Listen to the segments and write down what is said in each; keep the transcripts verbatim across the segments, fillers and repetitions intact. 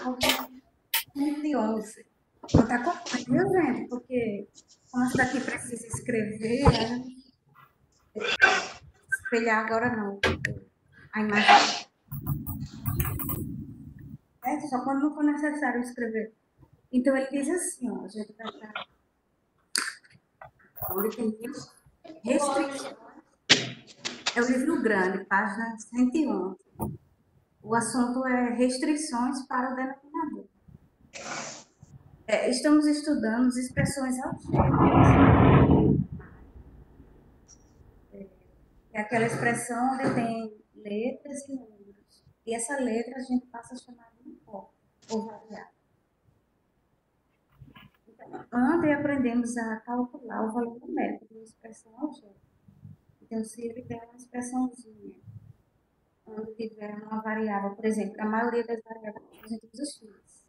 de onze. Não tá acompanhando, viu, gente? Porque como essa daqui precisa escrever, a gente espelhar agora não. A imagem. É, só quando não for necessário escrever. Então ele diz assim, ó, a gente vai estar. Onde tem restrições. É o livro grande, página cento e onze. O assunto é restrições para o denominador. É, estamos estudando as expressões algébricas. É aquela expressão onde tem letras e números. E essa letra a gente passa a chamar de impósito ou variável. Então, ontem aprendemos a calcular o valor numérico de uma expressão algébrica. Então, se ele der uma expressãozinha onde tiver uma variável, por exemplo, a maioria das variáveis a gente usa x.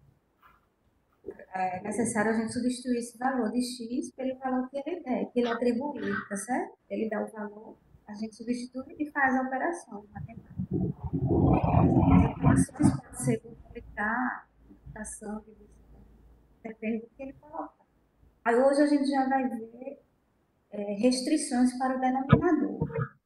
É necessário a gente substituir esse valor de x pelo valor que ele der, que ele atribuir, tá certo? Ele dá o valor, a gente substitui e faz a operação matemática. As operações podem ser multiplicar, multiplicação, divisão, depende do que ele coloca. Aí hoje a gente já vai ver é, restrições para o denominador.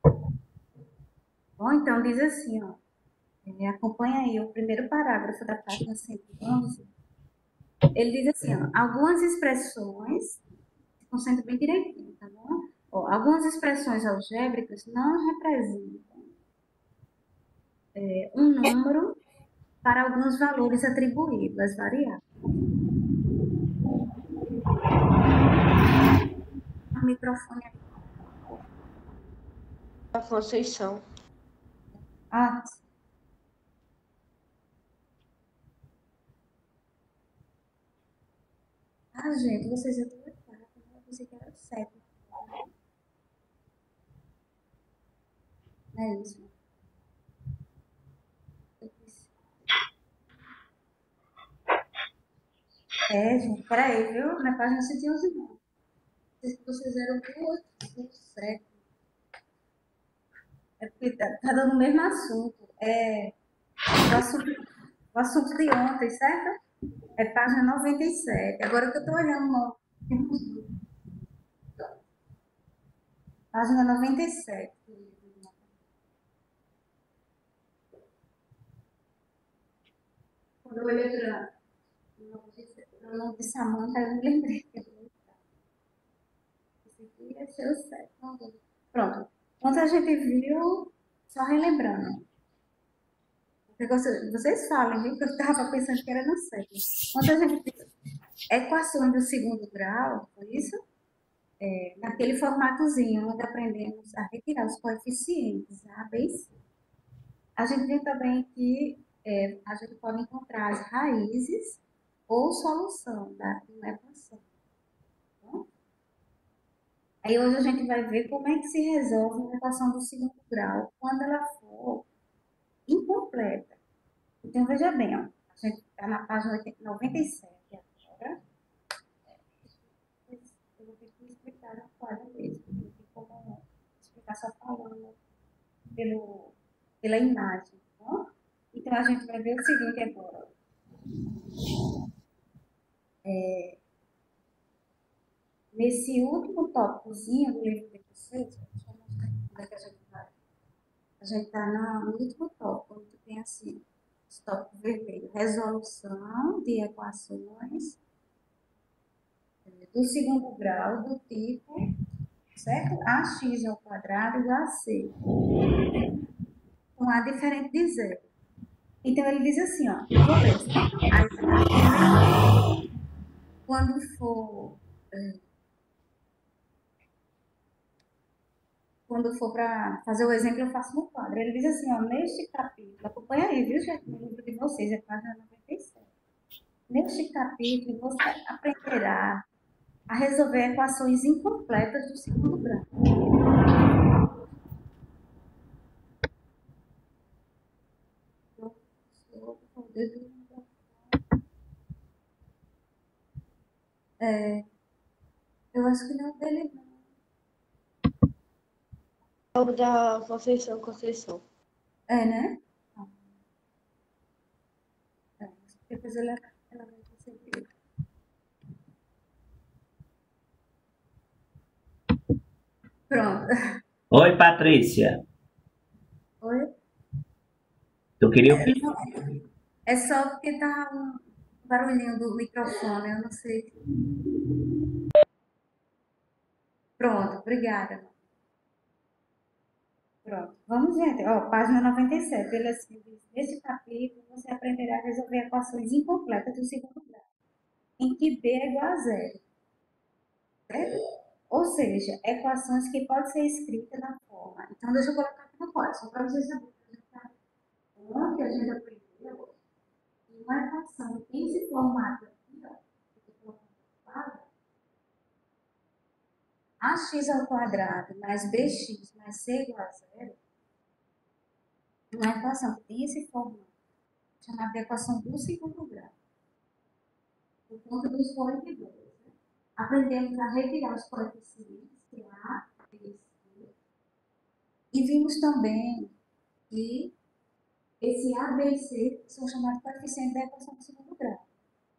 Bom, então diz assim, ó, é, acompanha aí o primeiro parágrafo da página cento e onze. Ele diz assim, ó, algumas expressões, se concentra bem direitinho, tá bom? Ó, algumas expressões algébricas não representam é, um número para alguns valores atribuídos às variáveis. O microfone aqui. A Conceição. Ah, ah, gente, vocês já estão errados. Eu pensei que era sete. Não é isso? É, gente, peraí, viu? Na página cento e onze não. Vocês eram do sete. É porque tá, tá dando o mesmo assunto. É o assunto, o assunto de ontem, certo? É página noventa e sete. Agora que eu estou olhando no... Página noventa e sete. Quando eu olhei para o nome de Samanta, eu me lembrei que esse aqui ia ser o sete. Pronto. Ontem a gente viu, só relembrando. Vocês falem, viu? Que eu estava pensando que era no sete. Ontem a gente viu equações do segundo grau, foi isso? É, naquele formatozinho, onde aprendemos a retirar os coeficientes A, B e C. A gente viu também que é, a gente pode encontrar as raízes ou solução da uma equação. Tá? Aí hoje a gente vai ver como é que se resolve uma equação do segundo grau quando ela for incompleta. Então, veja bem, ó, a gente está na página noventa e sete agora. Eu vou ter que explicar na quadra mesmo, não tem como explicar só falando pelo, pela imagem. Tá? Então, a gente vai ver o seguinte agora. É, nesse último tópicozinho do livro de vocês, deixa eu mostrar aqui onde é que a gente vai. A gente está no último tópico, onde tem assim, esse tópico vermelho, resolução de equações do segundo grau do tipo, certo? Ax ao quadrado igual a C. Com A diferente de zero. Então, ele diz assim, ó, vou ler. Aí, quando for... Quando for para fazer o exemplo, eu faço no quadro. Ele diz assim, ó, neste capítulo, acompanha aí, viu, gente, no livro de vocês, é página noventa e sete. Neste capítulo, você aprenderá a resolver equações incompletas do segundo grau. É, eu acho que não é dele, não. É o da Conceição, Conceição. É, né? É, depois ela, ela vai perceber. Pronto. Oi, Patrícia. Oi? Tu queria o É, quê? não, é só porque tá um barulhinho do microfone, eu não sei. Pronto, obrigada. Pronto, vamos, gente. Ó, página noventa e sete. Ele assim diz: neste capítulo, você aprenderá a resolver equações incompletas do segundo grau, em que B é igual a zero. Certo? Ou seja, equações que podem ser escritas na forma. Então, deixa eu colocar aqui no código, só para vocês saberem. Ontem a gente aprendeu que uma equação tem esse formato aqui, ó, que eu estou colocando ax ao quadrado mais bx mais c igual a zero, uma equação que tem esse formato, chamada de equação do segundo grau, por conta do expoente dois. Né? Aprendemos a retirar os coeficientes, que é A, B e C, e vimos também que esse A, B e C são chamados coeficientes da equação do segundo grau.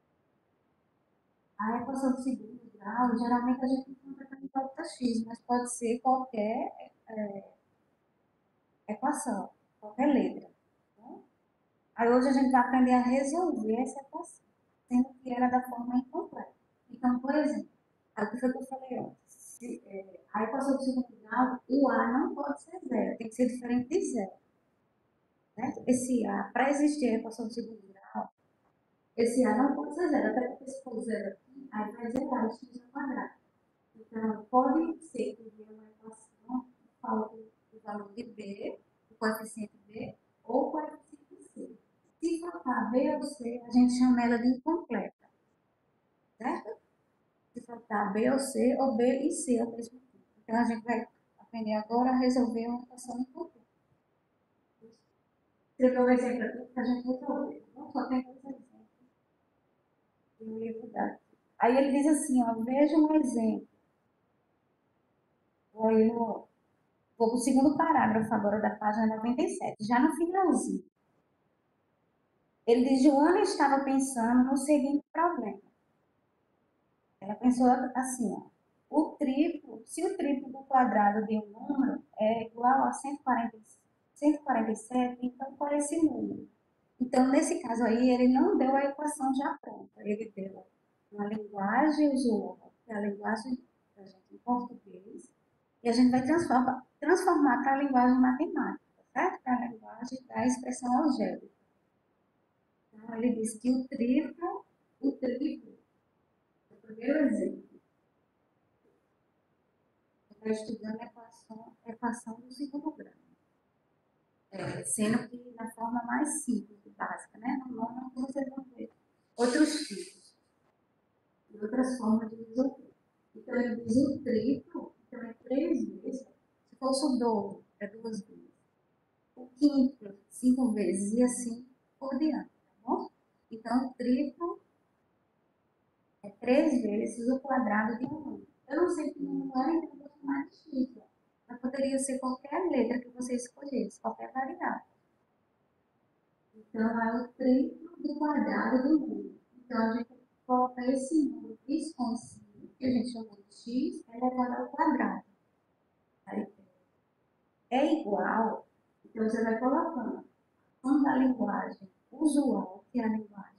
A equação do segundo grau, geralmente a gente encontra também delta x, mas pode ser qualquer é, equação, qualquer letra. Né? Aí hoje a gente vai aprender a resolver essa equação, sendo que ela é da forma incompleta. Então, por exemplo, o que foi que eu falei antes? Se, é, a equação do segundo grau, o A não pode ser zero, tem que ser diferente de zero. Certo? Esse A, para existir a equação do segundo grau, esse A não pode ser zero, até porque se for zero aqui, aí vai zerar o x ao quadrado. Então, pode ser que venha uma equação que falte o valor de B, o coeficiente B, ou o coeficiente C. Se faltar B ou C, a gente chama ela de incompleta. Certo? Se faltar B ou C, ou B e C ao mesmo tempo. Então, a gente vai aprender agora a resolver uma equação incompleta. Escrever um exemplo aqui que a gente resolveu. Não só tem dois exemplos. Eu ia mudar aqui. Aí ele diz assim, ó, veja um exemplo. Vou, vou para o segundo parágrafo agora da página noventa e sete, já no finalzinho. Ele diz, Joana estava pensando no seguinte problema. Ela pensou assim, ó, o triplo, se o triplo do quadrado de um número é igual a cento e quarenta e sete, então qual é esse número? Então, nesse caso aí, ele não deu a equação já pronta, ele deu uma linguagem usual, que é a linguagem da gente em português, e a gente vai transformar, transformar para a linguagem matemática, certo? Para a linguagem da expressão algébrica. Então, ele diz que o triplo, o triplo, o primeiro exemplo, está estudando a equação, a equação do segundo grau. É, sendo que na forma mais simples e básica, né? No nome vocês vão ver outros tipos e outras formas de resolver. Então, ele diz o triplo, então é três vezes. Se fosse o dobro, é duas vezes. O quinto, cinco vezes, e assim por diante, tá bom? Então, o triplo é três vezes o quadrado de um número. Eu não sei que número é, então eu vou chamar de x. Mas poderia ser qualquer letra que você escolhesse, qualquer variável. Então, é o triplo do quadrado do número. Então, a gente coloca esse número desconhecido, que a gente chamou de x, elevado ao quadrado. Aí, é igual, então você vai colocando quando a linguagem usual, que é a linguagem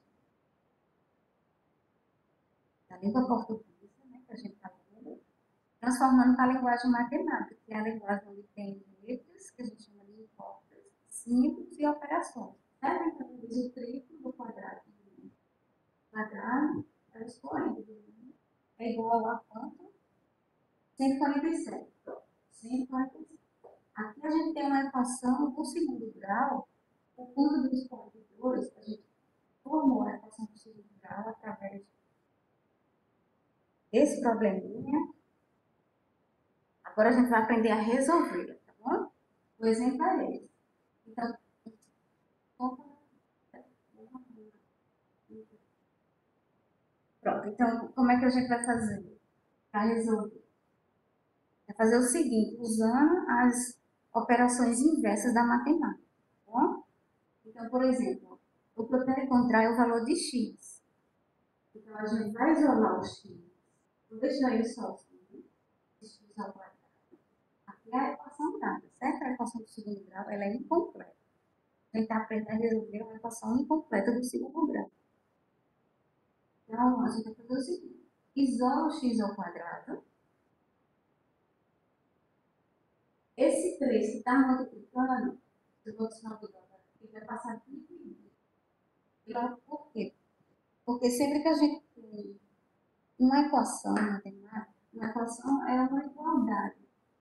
da língua portuguesa, né, que a gente está vendo, transformando para a linguagem matemática, que é a linguagem onde tem letras, que a gente chama de hipóteses, símbolos e operações. Certo? Então, diz o triplo do quadrado do quadrado, é o expoente do número, é igual a quanto? cento e quarenta e sete. cento e quarenta e sete. Aqui a gente tem uma equação do segundo grau, por conta do expoente dois, a gente formou a equação do segundo grau através desse probleminha. Agora a gente vai aprender a resolver, tá bom? O exemplo é esse. Então, pronto. Então, como é que a gente vai fazer para resolver? Vai fazer o seguinte, usando as operações inversas da matemática, tá bom? Então, por exemplo, O que eu quero encontrar é o valor de x. Então, a gente vai isolar o x. Vou deixar ele sozinho. X ao quadrado. Aqui é a equação dada, certo? A equação do segundo grau ela é incompleta. A gente aprende a resolver uma equação incompleta do segundo grau. Então, a gente vai fazer o seguinte. Isola o x ao quadrado. Esse três que está multiplicando, eu vou adicionar o dólar aqui, vai passar aqui. Por quê? Porque sempre que a gente tem uma equação matemática, uma equação é uma igualdade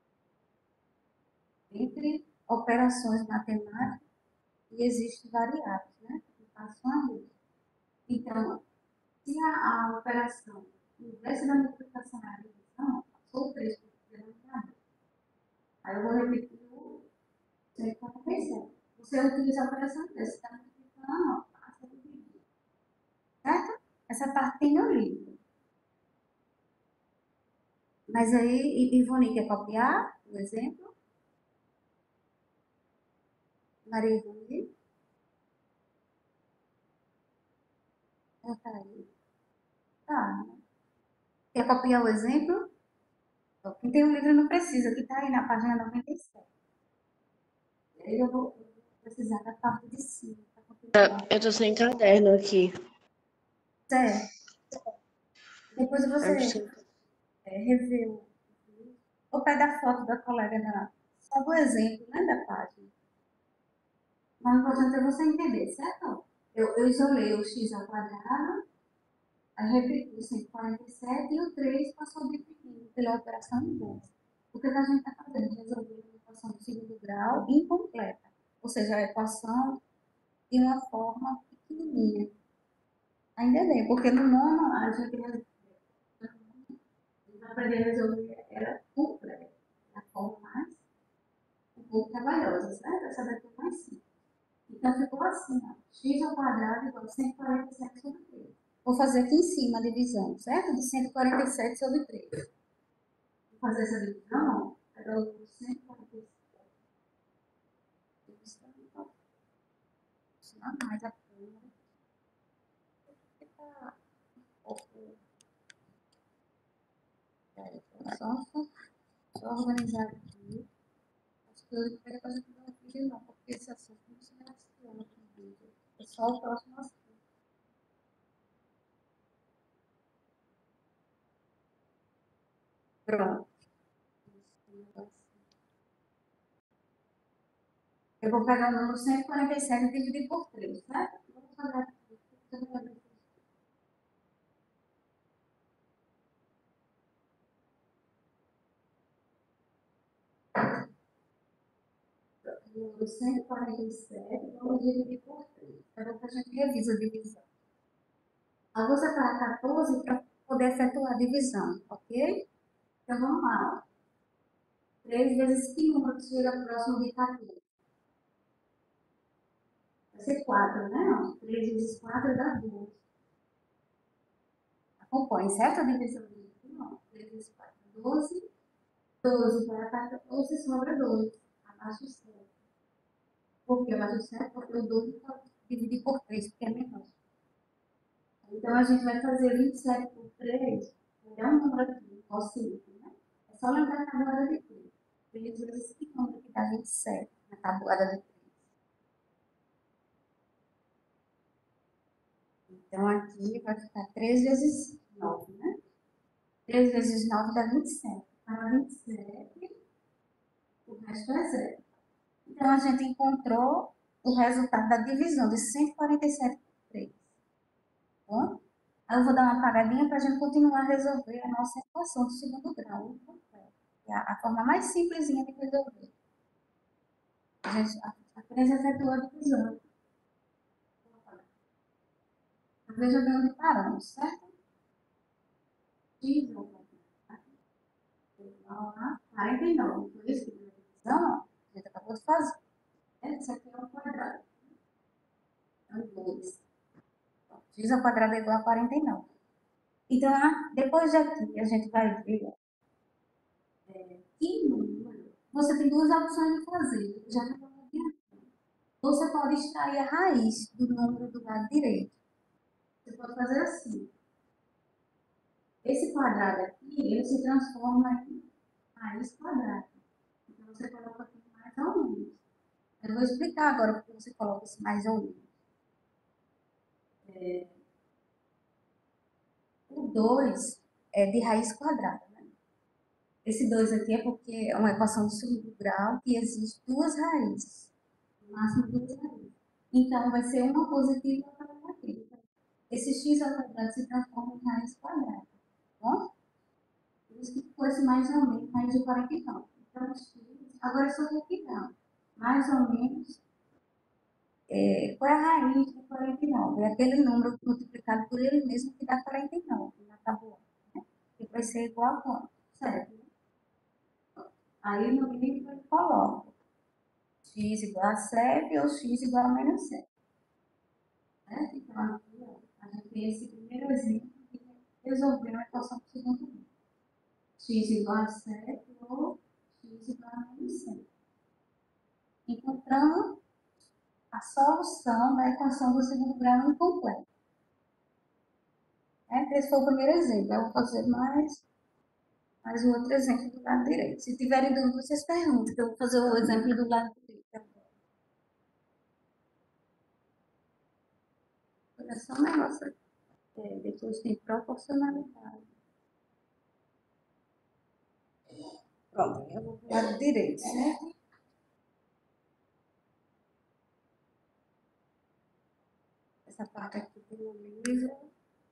entre operações matemáticas e existem variáveis, né? Que passam a luz. Então, se a, a operação, em vez da multiplicação e a divisão, passou três por denominador. Aí eu vou repetir o cento e quarenta e sete. Você utiliza a operação dessa, está multiplicando, ó, passa a dividir. Certo? Essa parte tem no livro. Mas aí, Ivone quer copiar o exemplo? Maria Ivone? Ela tá aí. Tá. Quer copiar o exemplo? Quem tem o livro não precisa, que está aí na página noventa e sete. Aí eu vou precisar da parte de cima. Eu tô sem caderno aqui. Certo. Depois você é, revê o, o pé da foto da colega, na, só do exemplo, né, da página. Mas o importante é você entender, certo? Eu, eu isolei o x ao quadrado, aí repeti o cento e quarenta e sete e o três passou dividindo pela operação inversa. O que a gente está fazendo? Resolver uma equação de segundo grau incompleta. Ou seja, a equação de uma forma pequenininha. Ainda bem, porque no nono a gente vai aprender a resolver ela completa. A forma mais um pouco trabalhosa, certo? Essa daqui é mais simples. Então ficou assim, ó. X ao quadrado igual a cento e quarenta e sete sobre três. Vou fazer aqui em cima a divisão, certo? De cento e quarenta e sete sobre três. Vou fazer essa divisão, ó. Pegar o cento e quarenta e sete. Vou ensinar mais a câmera. Fica um pouco. Só, só organizar aqui. Acho que eu quero fazer tudo um vídeo não, porque esse assunto não se relaciona com o vídeo. É só o próximo assunto. Pronto. Eu vou pegar o número cento e quarenta e sete e dividir por três, certo? Vamos fazer aqui. O número cento e quarenta e sete, vamos dividir por três. Agora a gente revisa a divisão. Aí você para quatorze para poder efetuar a divisão, ok? Então vamos lá. três vezes que número chega próximo de quatorze? Vai ser quatro, né? três vezes quatro dá doze. Acompanhe, certo? A divisão de não. três vezes quatro, doze. doze para quatorze sobra dois. Abaixo sete. Por que abaixo sete? Porque o doze pode dividir por três, porque é menor. Então a gente vai fazer vinte e sete por três. Vou dar um número aqui, ó cinco, né? É só lembrar a tabuada de três. três vezes que número que dá vinte e sete na tabuada de três. Então aqui vai ficar três vezes nove, né? três vezes nove dá vinte e sete. Para vinte e sete, o resto é zero. Então, a gente encontrou o resultado da divisão de cento e quarenta e sete por três. Bom? Aí eu vou dar uma apagadinha para a gente continuar a resolver a nossa equação do segundo grau. É a, a forma mais simplesinha de resolver. A gente apenas efetuou a divisão. Veja bem onde paramos, certo? X igual a quarenta e nove. Por isso que a divisão, a gente acabou de fazer. Isso aqui é um quadrado. Então, dois. X ao quadrado é igual a quarenta e nove. Então, depois daqui, a gente vai ver é, que número. Você tem duas opções de fazer. Já não vou adiantando. Você pode extrair a raiz do número do lado direito. Você pode fazer assim. Esse quadrado aqui, ele se transforma em raiz quadrada. Então, você coloca aqui mais ou menos. Eu vou explicar agora porque você coloca esse mais ou menos. É, o dois é de raiz quadrada. Né? Esse dois aqui é porque é uma equação de segundo grau que existe duas raízes. No máximo duas raízes. Então, vai ser uma positiva e outra negativa. Esse x ao quadrado se transforma em raiz quadrada. Bom? Por isso que ficou esse mais ou menos, raiz de quarenta e nove. Então, x, agora é só retidão. Mais ou menos, é, qual é a raiz de quarenta e nove? É aquele número multiplicado por ele mesmo que dá quarenta e nove na tabuada. Né? Que vai ser igual a quanto? Certo? Aí no livro ele coloca x igual a sete ou x igual a menos sete. Certo? Então, aqui, ó, a gente tem esse primeiro exemplo que resolveu a equação do segundo grau. X igual a sete ou x igual a menos sete. Encontramos a solução da equação do segundo grau incompleta. É, esse foi o primeiro exemplo. Eu vou fazer mais, mais um outro exemplo do lado direito. Se tiverem dúvida, vocês perguntam, que eu vou fazer o exemplo do lado direito agora. Olha só um negócio aqui. É, depois tem proporcionalidade. Pronto, eu vou para o lado direito, certo? Essa parte aqui tem o livro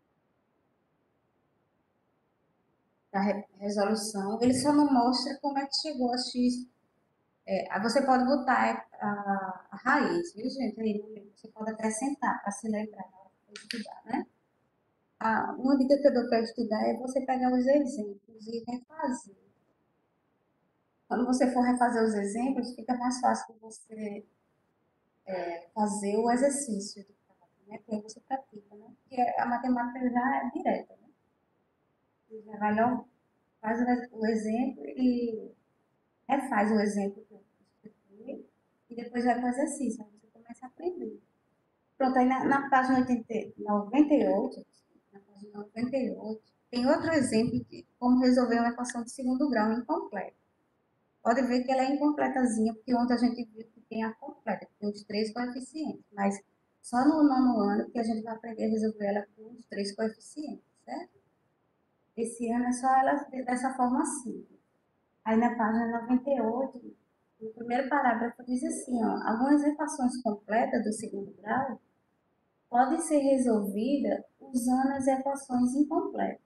da resolução. Ele só não mostra como é que chegou a x. É, você pode botar a, a raiz, viu, gente? Aí você pode acrescentar para se lembrar na hora de estudar, né? Ah, uma dica que eu dou para estudar é você pegar os exemplos e refazer. Quando você for refazer os exemplos, fica mais fácil de você é, fazer o exercício, né? Que aí você pratica, né? Porque a matemática já é direta, né? Você já vai logo, faz o exemplo e refaz o exemplo que eu expliquei e depois vai para o exercício, aí você começa a aprender. Pronto, aí na, na página oitenta, noventa e oito, na página noventa e oito, tem outro exemplo de como resolver uma equação de segundo grau incompleta. Pode ver que ela é incompletazinha, porque ontem a gente viu que tem a completa, que tem os três coeficientes, mas só no nono ano que a gente vai aprender a resolver ela com os três coeficientes, certo? Esse ano é só ela dessa forma simples. Aí na página noventa e oito, no primeiro parágrafo diz assim, ó, algumas equações completas do segundo grau podem ser resolvidas usando as equações incompletas.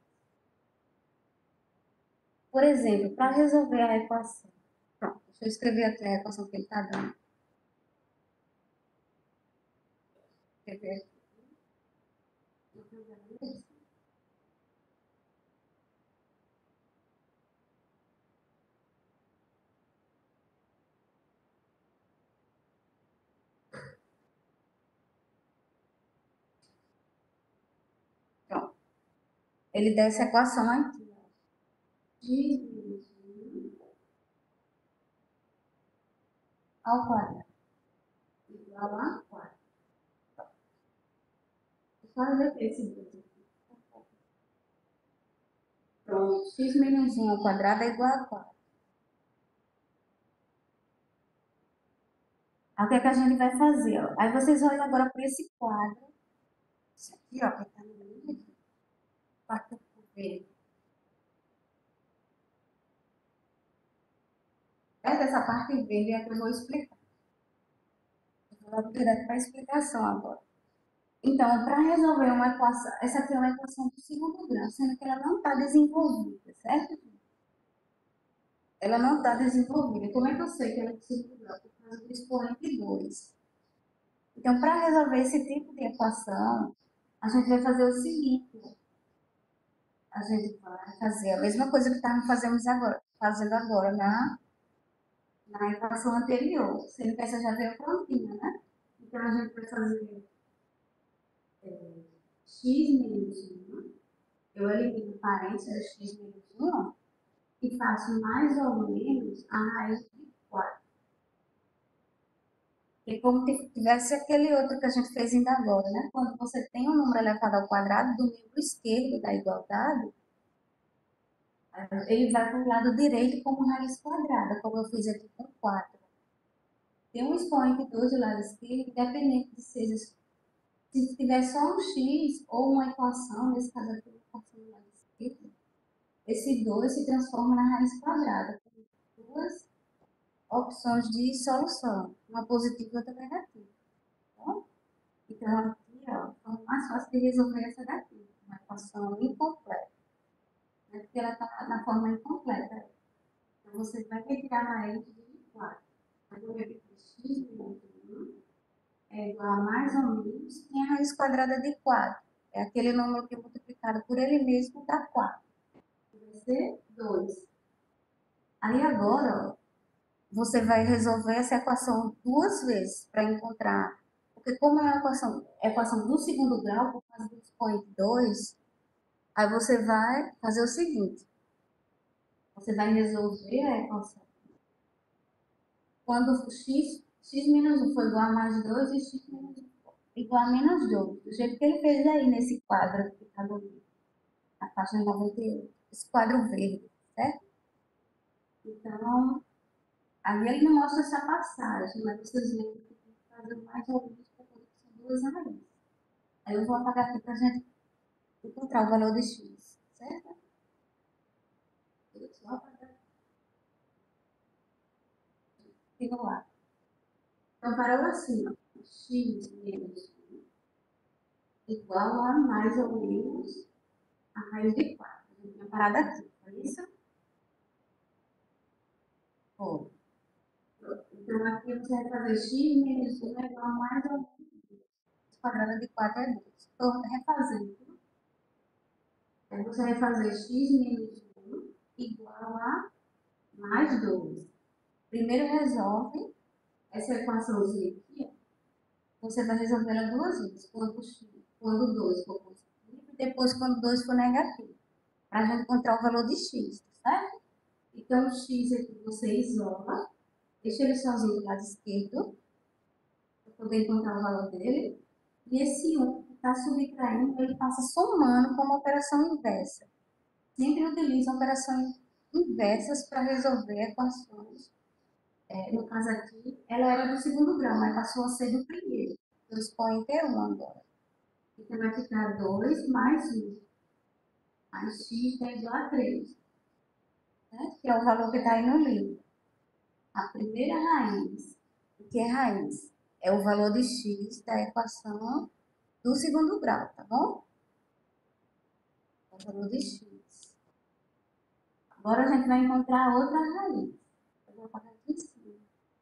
Por exemplo, para resolver a equação. Pronto, deixa eu escrever aqui a equação que ele está dando. Escrever aqui. Pronto. Ele dá essa equação aqui. X ao quadrado igual a quatro. Só repetir esse dois aqui. Pronto. X menos um ao quadrado é igual a quatro. Aí o que é que a gente vai fazer? Ó? Aí vocês olham agora para esse quadro. Isso aqui, ó, que está no meio aqui. Parte verde. Essa parte verde é que eu vou explicar. Eu vou direto para a explicação agora. Então, para resolver uma equação, essa aqui é uma equação do segundo grau, sendo que ela não está desenvolvida, certo? Ela não está desenvolvida. Como é que eu sei que ela é do segundo grau? Por causa do expoente dois. Então, para resolver esse tipo de equação, a gente vai fazer o seguinte. A gente vai fazer a mesma coisa que estávamos fazendo agora, fazendo agora na, na equação anterior. Sendo que essa já veio prontinha, né? Então, a gente vai fazer é, x menos um. Eu elimino parênteses x menos um e faço mais ou menos a raiz de quatro. E como se tivesse aquele outro que a gente fez ainda agora, né? Quando você tem um número elevado ao quadrado do membro esquerdo da igualdade, ele vai para o lado direito como raiz quadrada, como eu fiz aqui com quatro. Tem um expoente dois do lado esquerdo, independente de ser, se tiver só um x ou uma equação, nesse caso aqui, uma equação do lado esquerdo, esse dois se transforma na raiz quadrada, com duas opções de solução, uma positiva e outra negativa. Tá? Então, aqui, ó, é mais fácil de resolver essa daqui, uma equação incompleta, né? Porque ela está na forma incompleta. Então, você vai retirar a raiz de quatro. Então, eu vou repetir x menos um é igual a mais ou menos, tem a raiz quadrada de quatro. É aquele número que é multiplicado por ele mesmo dá quatro. Vai ser dois. Aí agora, ó, você vai resolver essa equação duas vezes para encontrar. Porque como é uma equação, é equação do segundo grau, por causa do expoente dois, aí você vai fazer o seguinte. Você vai resolver a equação. Quando o x, x menos um for igual a mais dois e x menos um igual a menos dois. Do jeito que ele fez aí nesse quadro que está na página noventa e oito. Esse quadro verde, certo? Então, ali ele não mostra essa passagem, mas vocês veem que tem que fazer mais ou menos porque são duas raízes. Aí eu vou apagar aqui para a gente encontrar o valor de x, certo? Eu só apagar aqui no lado. Então, parou assim, ó. X menos um igual a mais ou menos a raiz de quatro. A gente tinha parado aqui, foi isso? Foi. Então, aqui você vai fazer x menos um é igual a mais ou menos quadrada de quatro é dois. Estou refazendo. Aí você vai fazer x menos um igual a mais dois. Primeiro resolve essa equaçãozinha aqui, ó. Você vai resolver ela duas vezes, quando, quando dois for positivo e depois quando dois for negativo, para a gente encontrar o valor de x, tá certo? Então, o x aqui você isola, deixa ele sozinho do lado esquerdo, para poder encontrar o valor dele. E esse um que está subtraindo, ele passa somando como operação inversa. Sempre utiliza operações inversas para resolver equações. É, no caso aqui, ela era do segundo grau, mas passou a ser do primeiro. O expoente é um agora. Então, vai ficar dois mais um. Mais x é igual a três. Né? Que é o valor que está aí no livro. A primeira raiz. O que é raiz? É o valor de x da equação do segundo grau, tá bom? É o valor de x. Agora a gente vai encontrar outra raiz. Eu vou apagar aqui em cima.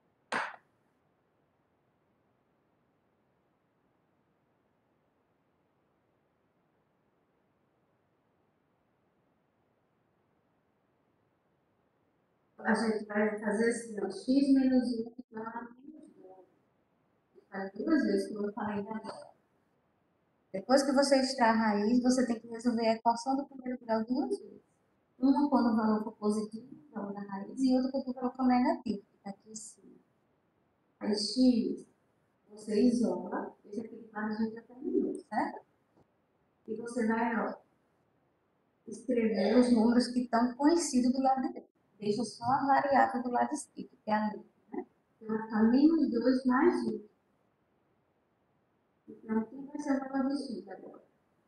A gente vai fazer assim, ó, x menos um igual a menos dois. Faz duas vezes, como eu falei agora. Depois que você extrai a raiz, você tem que resolver a equação do primeiro grau duas vezes. Uma quando o valor for positivo, o valor da raiz, e outra quando o valor for negativo, que está aqui em cima. Aí x, você isola, esse aqui que a gente já terminou, certo? E você vai, ó, escrever os números que estão conhecidos do lado direito. Deixa só a variável do lado esquerdo, que é a letra, né? Então, vai ficar menos dois mais um. Então, quem vai ser o valor de x agora?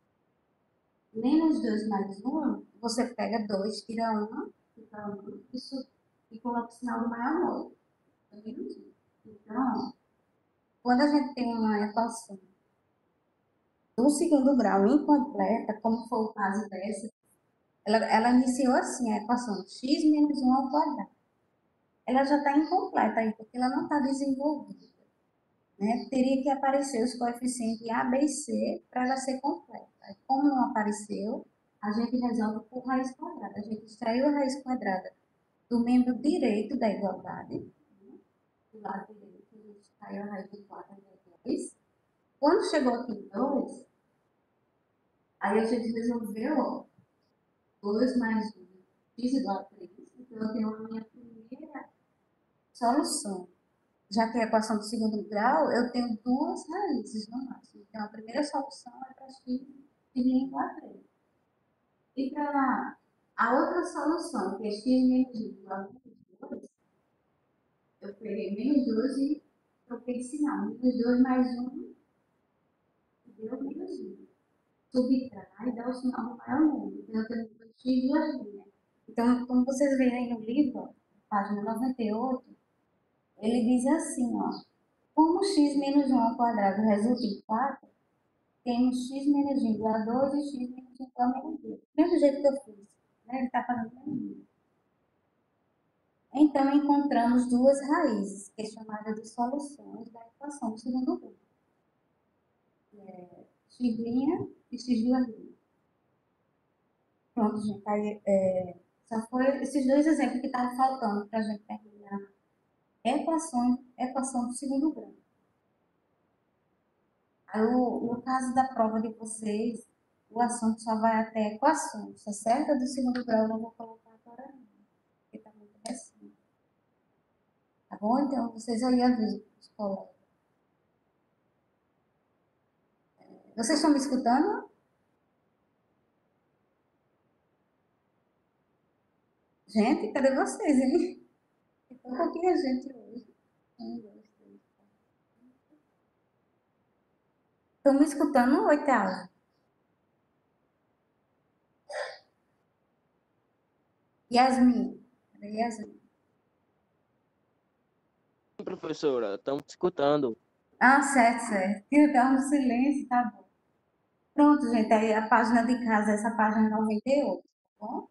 Menos dois mais um, você pega dois, tira um, fica um, isso, e coloca o sinal do maior módulo. Então, quando a gente tem uma equação do segundo grau incompleta, como foi o caso dessa, ela, ela iniciou assim, a equação x menos um ao quadrado. Ela já está incompleta aí, porque ela não está desenvolvida. Né? Teria que aparecer os coeficientes A, B e C para ela ser completa. Como não apareceu, a gente resolve por raiz quadrada. A gente extraiu a raiz quadrada do membro direito da igualdade. Né? Do lado direito, a gente extraiu a raiz de quatro vezes dois. Quando chegou aqui em dois, aí a gente resolveu, ó, dois mais um, x igual a três. Então, eu tenho a minha primeira solução. já que é a equação do segundo grau, eu tenho duas raízes no máximo. Então, a primeira solução é para x dividido igual a três. E para a outra solução, que é x menos y igual a dois, eu peguei menos dois e troquei de sinal. Menos dois mais um deu menos um. Subtrai e dá o sinal do maior número. Então, eu tenho x e duas linhas. Então, como vocês veem aí no livro, página noventa e oito, ele diz assim, ó. Como x menos um ao quadrado resulta em quatro, temos x menos um igual a dois e x menos um igual a menos dois. Do mesmo jeito que eu fiz, né? Ele está fazendo o mesmo. Então, encontramos duas raízes, que é chamada de soluções da equação do segundo grau. É, x' e x duas linhas. Pronto, gente. Aí, é, só foi esses dois exemplos que estavam faltando para a gente terminar equação, equação do segundo grau. Aí, o, no caso da prova de vocês, o assunto só vai até equações, tá certo? Do segundo grau eu não vou colocar agora não, porque está muito recente. Tá bom? Então, vocês aí avisam os colegas. Vocês estão me escutando? Gente, cadê vocês, hein? Tem tão pouquinha gente hoje. Um, dois, três, quatro. Estão me escutando, oitavo? Yasmin. Cadê Yasmin? Professora, estamos escutando. Ah, certo, certo. Eu tava no silêncio, tá bom. Pronto, gente, aí a página de casa, essa página noventa e oito, tá bom?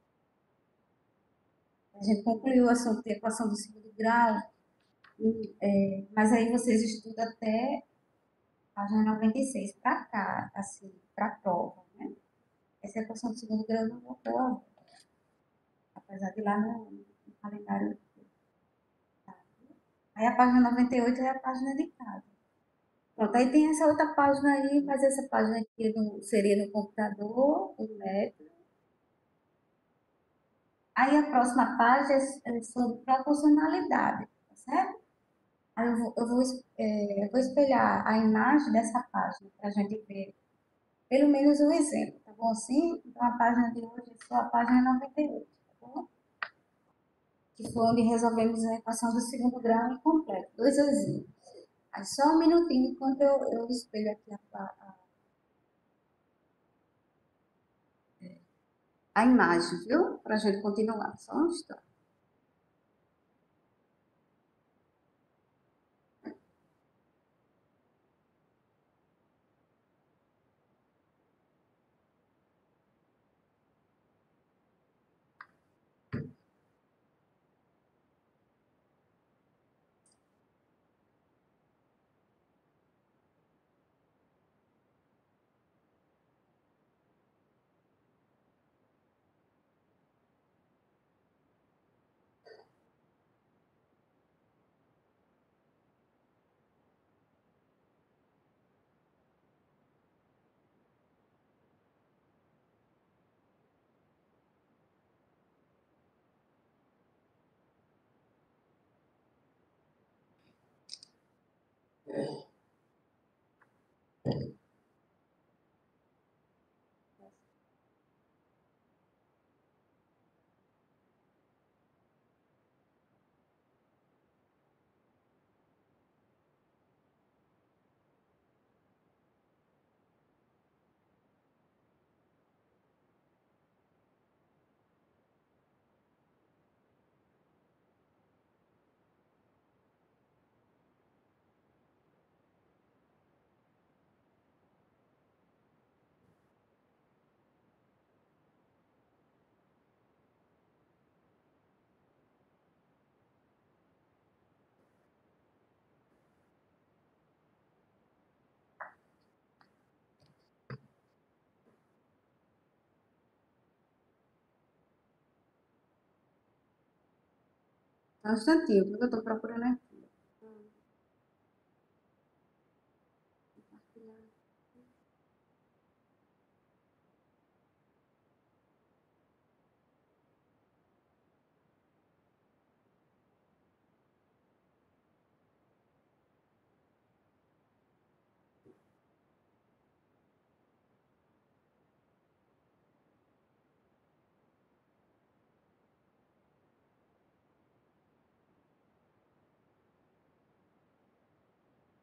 A gente concluiu o assunto de equação do segundo grau, e, é, mas aí vocês estudam até página noventa e seis para cá, assim, para a prova, né? Essa equação do segundo grau eu não vou pôr, apesar de lá no, no calendário. Tá? Aí a página noventa e oito é a página de casa. Pronto, aí tem essa outra página aí, mas essa página aqui no, seria no computador, o método. Aí a próxima página é sobre proporcionalidade, tá certo? Aí eu vou, eu vou, é, eu vou espelhar a imagem dessa página para a gente ver pelo menos um exemplo, tá bom assim? Então a página de hoje é só a página noventa e oito, tá bom? Que foi onde resolvemos a equação do segundo grau incompleto, dois exemplos. Aí só um minutinho enquanto eu, eu espelho aqui a, a, a imagem, viu? Para a gente continuar, só um instante. Só um instantinho, porque eu estou procurando aqui.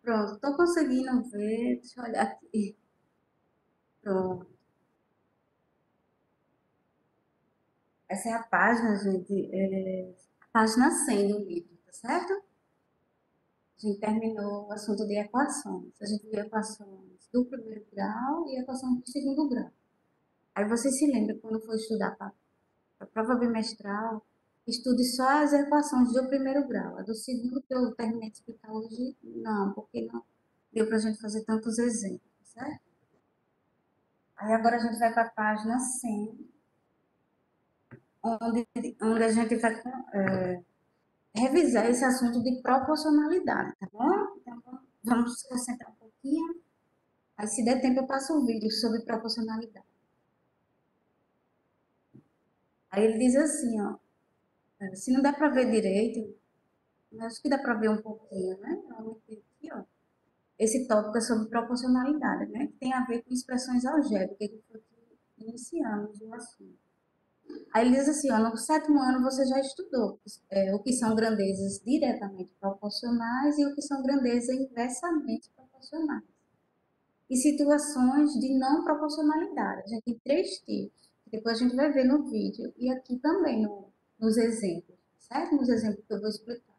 Pronto, estou conseguindo ver. Deixa eu olhar aqui. Pronto. Essa é a página, gente. É a página cem do livro, tá certo? A gente terminou o assunto de equações. A gente viu equações do primeiro grau e equações do segundo grau. Aí você se lembra quando for estudar para a prova bimestral, estude só as equações do primeiro grau. A do segundo, que eu terminei de explicar hoje, não, porque não deu para a gente fazer tantos exemplos, certo? Aí agora a gente vai para a página cem, onde, onde a gente vai é, revisar esse assunto de proporcionalidade, tá bom? Então vamos se concentrar um pouquinho. Aí, se der tempo, eu passo um vídeo sobre proporcionalidade. Aí ele diz assim, ó, se não dá para ver direito, acho que dá para ver um pouquinho, né? Aqui, ó. Esse tópico é sobre proporcionalidade, né? Que tem a ver com expressões algébricas, que foi que iniciamos o assunto. Aí ele diz assim, ó, no sétimo ano você já estudou é, o que são grandezas diretamente proporcionais e o que são grandezas inversamente proporcionais. E situações de não proporcionalidade. A gente tem três tipos, que depois a gente vai ver no vídeo e aqui também no, nos exemplos, certo? Nos exemplos que eu vou explicar.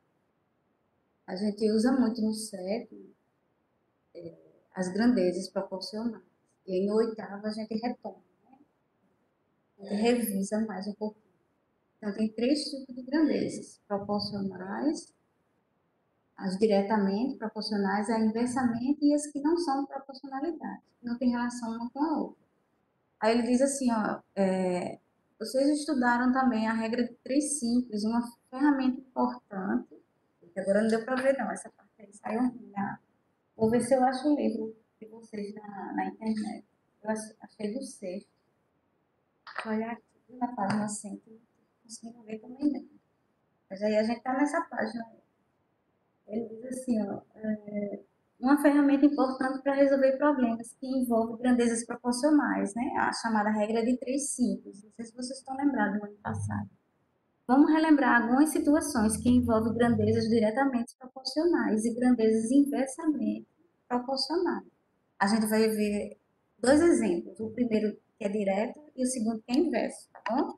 A gente usa muito no sétimo é, as grandezas proporcionais. E aí no oitavo a gente retoma, né? A gente revisa mais um pouquinho. Então tem três tipos de grandezas: proporcionais, as diretamente proporcionais, a inversamente e as que não são proporcionalidade, que não tem relação uma com a outra. Aí ele diz assim, ó, é, vocês estudaram também a regra de três simples, uma ferramenta importante, que agora não deu para ver não, essa parte aí saiu ruim, né? Vou ver se eu acho o livro de vocês na, na internet. Eu achei do sexto. Vou olhar aqui na página cem, que não consigo ver também não. Mas aí a gente está nessa página. Ele diz assim, ó, é, uma ferramenta importante para resolver problemas que envolvem grandezas proporcionais, né? A chamada regra de três simples. Não sei se vocês estão lembrados do ano passado. Vamos relembrar algumas situações que envolvem grandezas diretamente proporcionais e grandezas inversamente proporcionais. A gente vai ver dois exemplos. O primeiro que é direto e o segundo que é inverso, tá bom?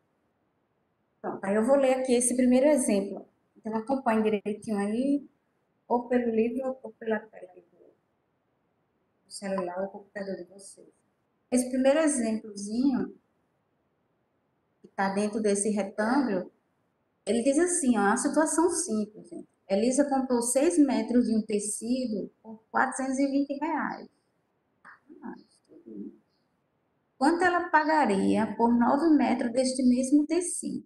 Pronto, aí eu vou ler aqui esse primeiro exemplo. Então acompanhe direitinho aí, ou pelo livro ou pela tela do celular ou computador de vocês. Esse primeiro exemplozinho, que está dentro desse retângulo, ele diz assim, ó, uma situação simples, gente. Elisa comprou seis metros de um tecido por quatrocentos e vinte reais. Ah, quanto ela pagaria por nove metros deste mesmo tecido?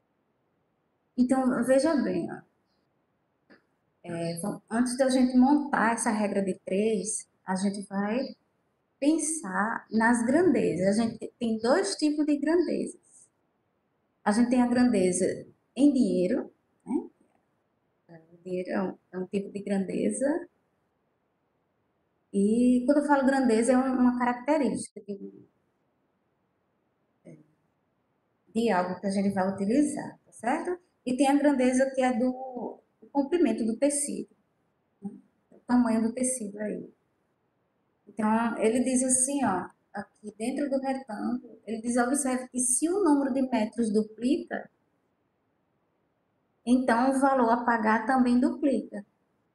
Então, veja bem, ó, é, antes da gente montar essa regra de três, a gente vai pensar nas grandezas. A gente tem dois tipos de grandezas. A gente tem a grandeza em dinheiro, né? O dinheiro é um, é um tipo de grandeza. E quando eu falo grandeza, é uma característica de, de algo que a gente vai utilizar, tá certo? E tem a grandeza que é do, do comprimento do tecido, né? O tamanho do tecido aí. Então, ele diz assim, ó, aqui dentro do retângulo, ele diz, observe que se o número de metros duplica, então o valor a pagar também duplica.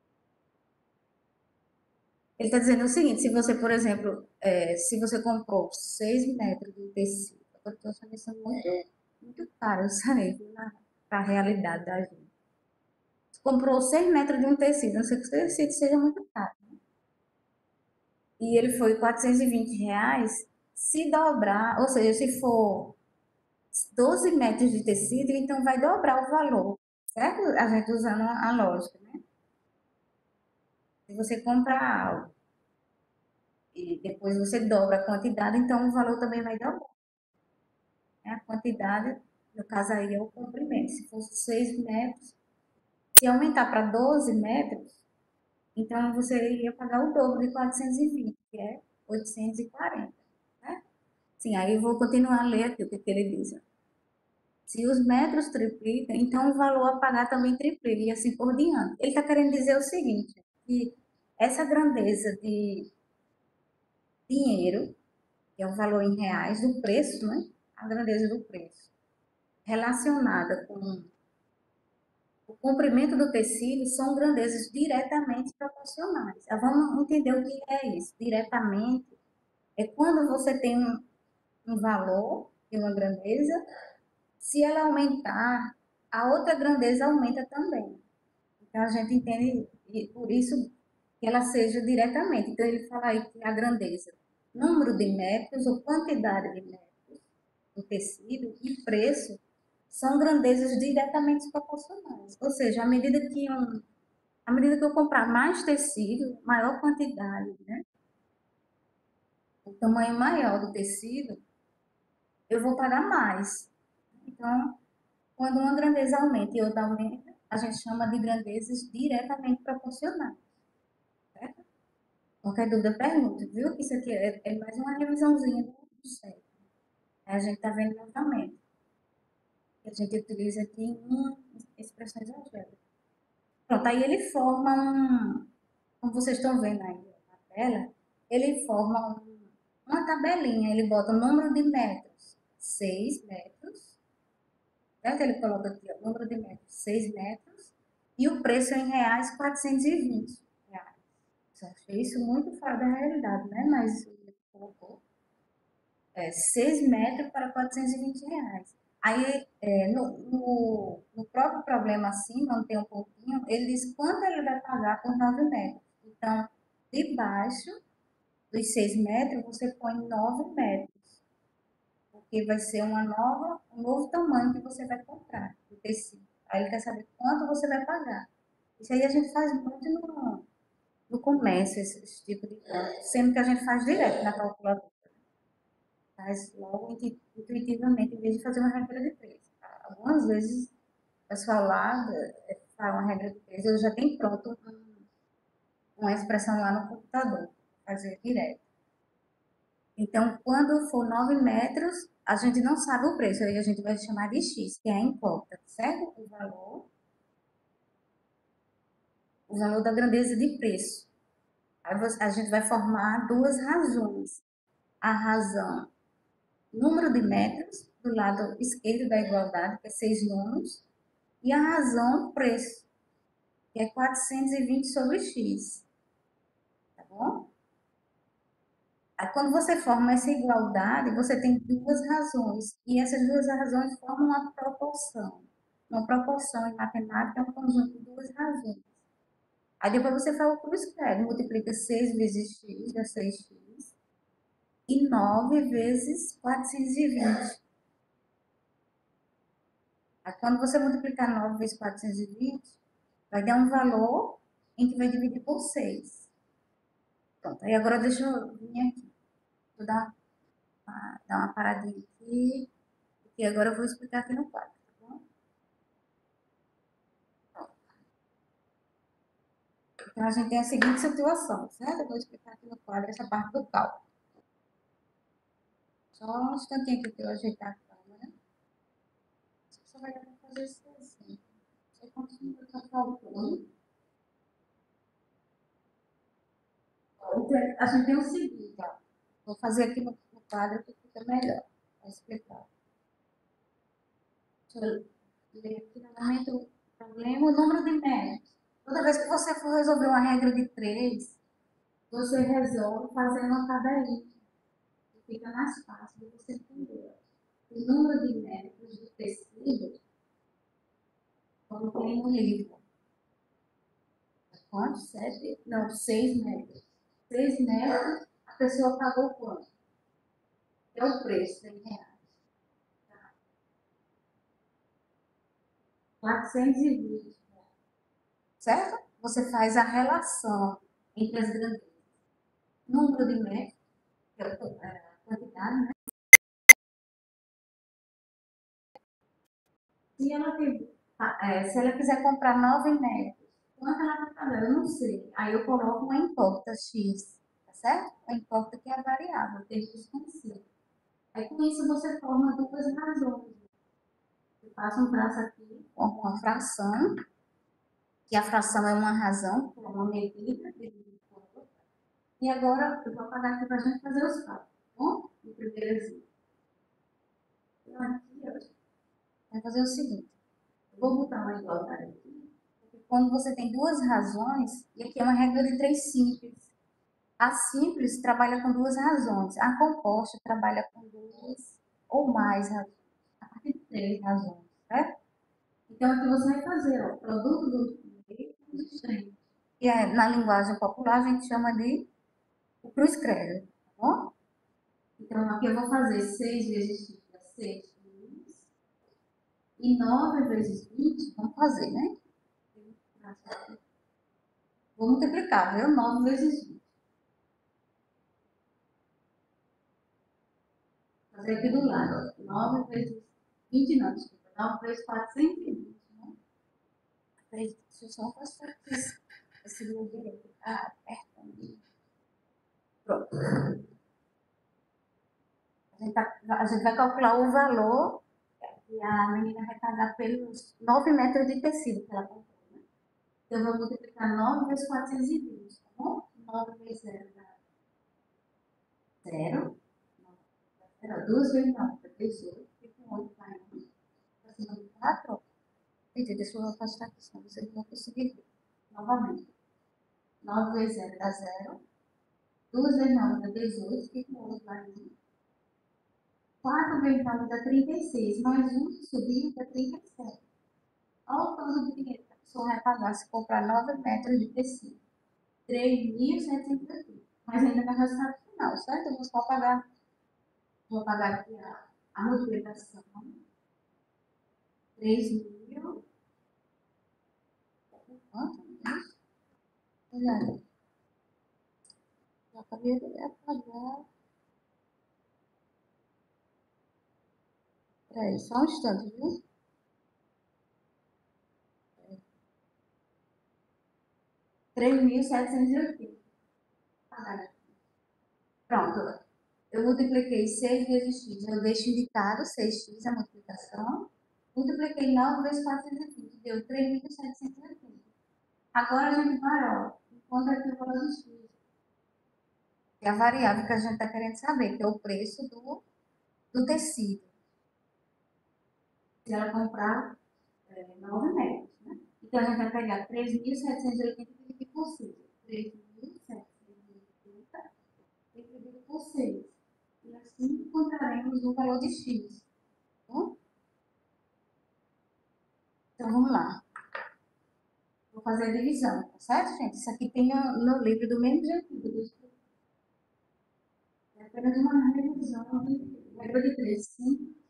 Ele está dizendo o seguinte, se você, por exemplo, é, se você comprou seis metros de tecido, eu estou achando isso muito, muito caro, isso aí, para a realidade da gente. Você comprou seis metros de um tecido, não sei que o tecido seja muito caro, né? E ele foi quatrocentos e vinte reais, se dobrar, ou seja, se for doze metros de tecido, então vai dobrar o valor, certo? A gente usando a lógica, né? Se você comprar algo e depois você dobra a quantidade, então o valor também vai dobrar. A quantidade, no caso aí, é o comprimento. Se fosse seis metros, se aumentar para doze metros, então você iria pagar o dobro de quatrocentos e vinte, que é oitocentos e quarenta. Né? Sim, aí eu vou continuar a ler aqui o que, que ele diz. Se os metros triplicam, então o valor a pagar também triplica, e assim por diante. Ele está querendo dizer o seguinte, que essa grandeza de dinheiro, que é o valor em reais do preço, né? A grandeza do preço, relacionada com o comprimento do tecido, são grandezas diretamente proporcionais. Então, vamos entender o que é isso. Diretamente é quando você tem um, um valor de uma grandeza, se ela aumentar, a outra grandeza aumenta também. Então, a gente entende por isso que ela seja diretamente. Então, ele fala aí que a grandeza, número de metros ou quantidade de metros do tecido e preço são grandezas diretamente proporcionais. Ou seja, à medida que, um, à medida que eu comprar mais tecido, maior quantidade, né? O tamanho maior do tecido, eu vou pagar mais. Então, quando uma grandeza aumenta e outra aumenta, a gente chama de grandezas diretamente proporcionais. Certo? Qualquer dúvida, pergunta, viu? Isso aqui é, é mais uma revisãozinha do século. A gente está vendo novamente. A gente utiliza aqui em expressões algébricas. Pronto, aí ele forma um, como vocês estão vendo aí na tela, ele forma um, uma tabelinha, ele bota o número de metros, seis metros, certo? Ele coloca aqui o número de metros, seis metros, e o preço em reais, quatrocentos e vinte reais. Eu achei isso muito fora da realidade, né? Mas ele colocou é, seis metros para quatrocentos e vinte reais. Aí, é, no, no, no próprio problema acima, onde tem um pouquinho, ele diz quanto ele vai pagar por nove metros. Então, debaixo dos seis metros, você põe nove metros, porque vai ser uma nova, um novo tamanho que você vai comprar do tecido. Aí ele quer saber quanto você vai pagar. Isso aí a gente faz muito no, no comércio, esse, esse tipo de cálculo, sendo que a gente faz direto na calculadora. Faz logo intuitivamente, em vez de fazer uma regra de três. Algumas vezes, o pessoal lá faz uma regra de três, eu já tenho pronto uma expressão lá no computador, fazer direto. Então, quando for nove metros, a gente não sabe o preço, aí a gente vai chamar de X, que é a incógnita, certo? O valor, o valor da grandeza de preço. Aí a gente vai formar duas razões. A razão número de metros, do lado esquerdo da igualdade, que é seis números, e a razão preço, que é quatrocentos e vinte sobre X. Tá bom? Aí, quando você forma essa igualdade, você tem duas razões, e essas duas razões formam uma proporção. Uma proporção em matemática é um conjunto de duas razões. Aí depois você faz o que escreve, multiplica seis vezes x, dá seis x, e nove vezes quatrocentos e vinte. Aí quando você multiplicar nove vezes quatrocentos e vinte, vai dar um valor em que vai dividir por seis. Pronto, aí agora deixa eu vir aqui. Vou dar uma, dar uma paradinha aqui, porque agora eu vou explicar aqui no quadro, tá bom? Pronto. Então a gente tem a seguinte situação, certo? Eu vou explicar aqui no quadro essa parte do cálculo. Só um instantinho aqui para eu ajeitar a câmera. Só vai dar para fazer isso assim. Você continua calculando. A gente tem o seguinte, ó. Vou fazer aqui no, no quadro que fica melhor para explicar. Deixa eu ler aqui novamente o problema, o número de metros. Toda vez que você for resolver uma regra de três, você resolve fazendo uma tabelinha. Fica mais fácil de você entender. O número de metros do tecido, como tem no livro. Quanto? Sete? Não, seis metros. Seis metros, a pessoa pagou quanto? É o preço em reais. Tá. quatrocentos e vinte reais. Certo? Você faz a relação entre as grandezas. Número de metros, que é a quantidade, né? Se ela, tem, é, se ela quiser comprar nove metros, quanto ela vai pagar? Eu não sei. Aí eu coloco uma incógnita X, tá certo? A incógnita que é a variável, tem que desconhecer. Aí com isso você forma duas razões. Eu faço um traço aqui com uma fração, que a fração é uma razão, é uma medida, E agora eu vou apagar aqui para a gente fazer os cálculos, tá bom? No primeiro exemplo. Então, aqui, ó, vai fazer o seguinte. Eu vou botar uma igualdade aqui. Porque quando você tem duas razões, e aqui é uma regra de três simples. A simples trabalha com duas razões. A composta trabalha com duas ou mais razões. A partir de três razões, certo? Então, aqui você vai fazer ó, produto do meio e dos extremos. E é, na linguagem popular a gente chama de o cruz credo, tá bom? Então, aqui eu vou fazer seis vezes x dá seis quilos. E nove vezes vinte, vamos fazer, né? Vou multiplicar, viu? nove vezes vinte. Vou fazer aqui do lado, ó. nove vezes vinte, não, desculpa. nove vezes quatrocentos e vinte, né? Peraí, deixa eu só passar aqui esse meu direito. Ah, aperta. Pronto. A gente, tá, a gente vai calcular o valor que a menina vai pagar pelos nove metros de tecido que ela comprou, né? Então, eu vou multiplicar nove vezes quatrocentos e vinte, tá bom? nove vezes zero dá zero. duas vezes nove dá dezoito. Fica um oito para um. Acima de quatro. Gente, deixa eu afastar aqui, senão vocês não vão conseguir ver. Novamente. nove vezes zero dá zero. duas vezes nove dá dezoito. Fica um oito para um. quatro vezes nove dá trinta e seis. Mais um que subiu dá trinta e sete. Olha o tanto de dinheiro que a pessoa vai pagar se comprar nove metros de tecido. três mil setecentos e oitenta. Mas ainda vai resultado final, certo? Eu vou só pagar, vou pagar aqui a, a multiplicação. três mil. Quanto? Olha, já acabei de apagar. Peraí, só um instante, viu? três mil setecentos e oitenta. Pronto. Eu multipliquei seis vezes x. Eu deixo indicado seis x a multiplicação. Multipliquei nove vezes quatrocentos e vinte. Deu três mil setecentos e oitenta. Agora a gente vai, ó, encontra aqui o valor do x. Que é a variável que a gente está querendo saber, que é o preço do, do tecido. Se ela comprar é, nove metros, né? Então, a gente vai pegar três mil setecentos e oitenta dividido por seis. três mil setecentos e oitenta dividido por seis. E assim encontraremos o valor de x. Tá? Então, vamos lá. Vou fazer a divisão, tá certo, gente? Isso aqui tem no livro do mesmo jeito. É apenas uma revisão de regra de três, sim.